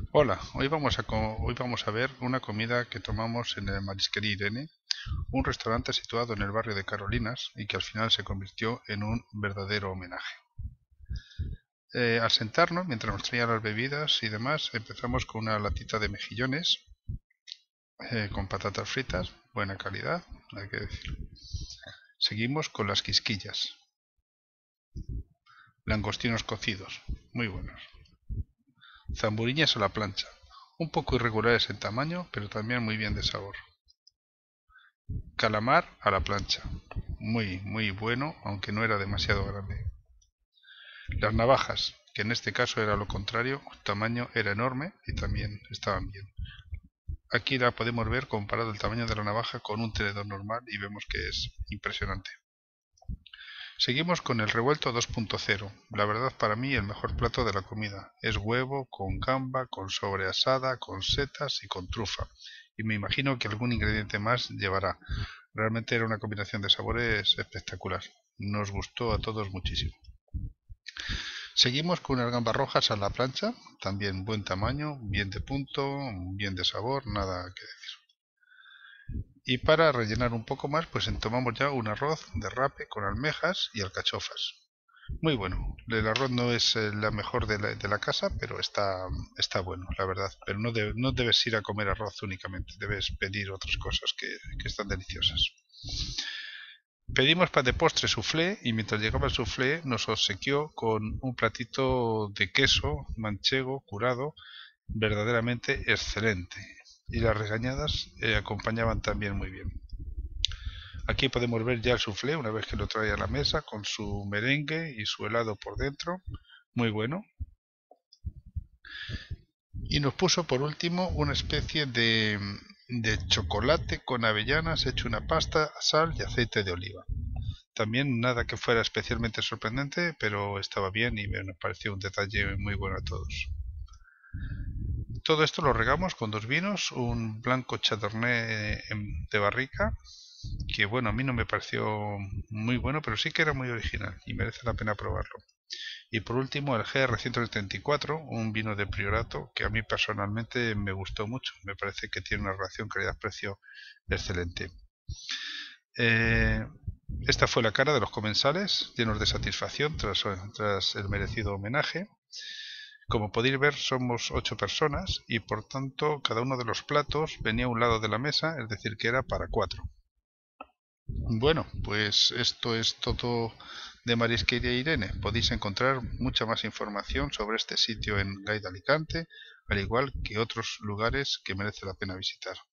Hola, hoy vamos a ver una comida que tomamos en el Marisquería Irene, un restaurante situado en el barrio de Carolinas y que al final se convirtió en un verdadero homenaje. Al sentarnos, mientras nos traían las bebidas y demás, empezamos con una latita de mejillones con patatas fritas, buena calidad, hay que decir. Seguimos con las quisquillas, langostinos cocidos, muy buenos. Zamburiñas a la plancha, un poco irregulares en tamaño, pero también muy bien de sabor. Calamar a la plancha, muy bueno, aunque no era demasiado grande. Las navajas, que en este caso era lo contrario, su tamaño era enorme y también estaban bien. Aquí la podemos ver comparado el tamaño de la navaja con un tenedor normal y vemos que es impresionante. Seguimos con el revuelto 2.0, la verdad para mí el mejor plato de la comida. Es huevo con gamba, con sobreasada, con setas y con trufa. Y me imagino que algún ingrediente más llevará. Realmente era una combinación de sabores espectacular. Nos gustó a todos muchísimo. Seguimos con unas gambas rojas a la plancha, también buen tamaño, bien de punto, bien de sabor, nada que decir. Y para rellenar un poco más, pues tomamos ya un arroz de rape con almejas y alcachofas. Muy bueno. El arroz no es la mejor de la casa, pero está bueno, la verdad. Pero no debes ir a comer arroz únicamente, debes pedir otras cosas que están deliciosas. Pedimos pan de postre soufflé y mientras llegaba el soufflé nos obsequió con un platito de queso manchego curado verdaderamente excelente. Y las regañadas acompañaban también muy bien. Aquí podemos ver ya el soufflé una vez que lo trae a la mesa con su merengue y su helado por dentro. Muy bueno. Y nos puso por último una especie de chocolate con avellanas hecho una pasta, sal y aceite de oliva. También nada que fuera especialmente sorprendente, pero estaba bien y me pareció un detalle muy bueno a todos. Todo esto lo regamos con dos vinos, un blanco chardonnay de barrica, que bueno, a mí no me pareció muy bueno, pero sí que era muy original y merece la pena probarlo. Y por último el GR174, un vino de Priorato que a mí personalmente me gustó mucho, me parece que tiene una relación calidad-precio excelente. Eh, Esta fue la cara de los comensales, llenos de satisfacción tras el merecido homenaje. Como podéis ver, somos 8 personas y por tanto cada uno de los platos venía a un lado de la mesa, es decir, que era para 4. Bueno, pues esto es todo de Marisquería Irene. Podéis encontrar mucha más información sobre este sitio en Guide Alicante, al igual que otros lugares que merece la pena visitar.